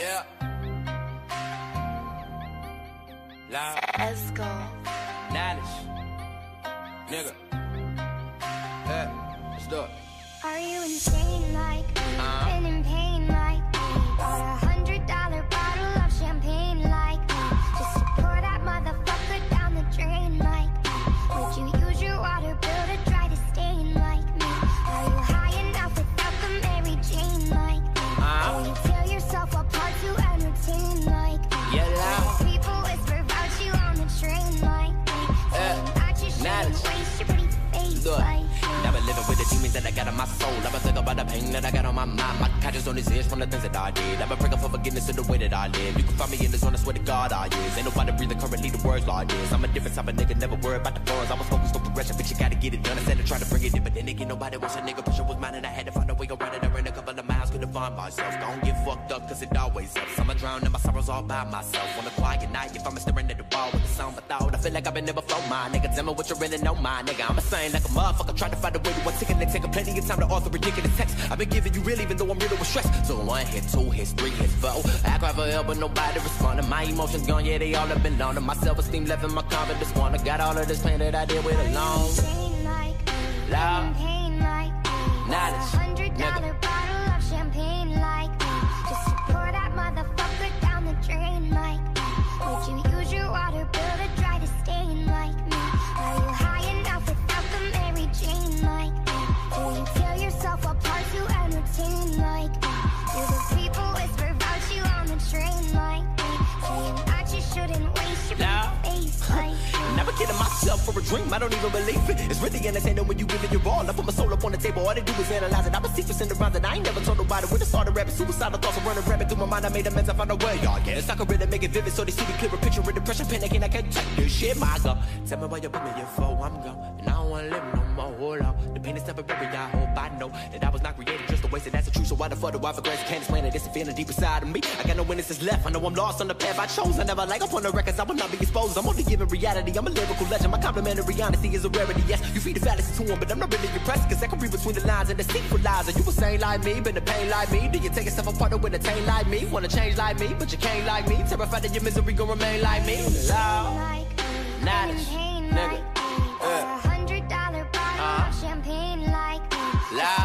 Yeah. Loud. Let's go. Knowledge. Nigga. Hey, let's do it. Are you insane like me? Been in pain like me? Bought $100 bottle of champagne like me? Just to pour that motherfucker down the drain like me? Would you use your water bill to dry the stain like me? Are you high enough without the Mary Jane like me? Will you tear yourself apart to entertain like me? Yeah, loud. People whisper about you on the train like me, saying that you shouldn't waste your pretty face like me. Never living with the demons that I got in my soul. Never think about the pain that I got on my mind. My conscience on his ears from the things that I did. Never praying for forgiveness in the way that I live. You can find me in the zone, I swear to God I is. Ain't nobody breathing currently the words like this. I'm a different type of nigga, never worry about the funds. I was focused on progression, but you gotta get it done. Instead of trying to bring it in, but then again, nobody wants a nigga. Pressure was mine and I had to find a way around it. I ran a couple of miles, couldn't find myself. Don't get fucked up, cause it always helps. I'ma drown in my sorrows all by myself. On a quiet night, if I'm staring at the wall with the sound of thought, I feel like I've been there before, my nigga. Tell me what you really know, my nigga. I'm a saying like a motherfucker, trying to find a way to one ticket and taking plenty of time to author ridiculous text. I've been giving you real even though I'm riddled with stress. So 1 hit, 2 hits, 3 hits, 4. I cry for help but nobody responding. My emotions gone, yeah, they all have been loaned. My self-esteem left and my confidence gone. I got all of this pain that I did with alone. Loud. Knowledge. $100 bottle of champagne like me, just to pour that motherfucker down the drain like me. Would you use your water bill to dry the stain like me? Are you high enough without the Mary Jane like me? Do you tear yourself apart to entertain like me? Do the people whisper about you on the train like me, saying that you shouldn't waste your face like me? Never kidding myself for a dream, I don't even believe it. It's really entertaining when you give it your all. I put my soul up on the table, all they do is analyze it. I'm a secret in the round that I ain't never told nobody. When I started rapping, suicidal thoughts are running rampant through my mind. I made amends, I found a way, y'all. Yes, I can really make it vivid so they see the clearer picture of depression, panicking, I can't take this shit, my God. Tell me why you put me in for, I'm gone. And I don't wanna live no more, hold on. The pain is temporary, I hope I know that I was not created just to waste it, that's the truth. So why the fuck do I for grace can't explain it? It's a feeling deep inside of me. I got no witnesses left, I know I'm lost on the path I chose. I never like up on the records, I will not be exposed. I'm only giving reality, I'm a lyrical legend. My complimentary honesty is a rarity, yes. You feed the fallacy to him, but I'm not really impressed, cause I can read between the lines and the secret lies. Are you a saint like me, been the pain like me? Do you take yourself apart with a taint like me? Wanna change like me, but you can't like me. Terrified that your misery gon' remain like me. Loud. Knowledge. Nigga. $100 bottle of champagne like me. Loud.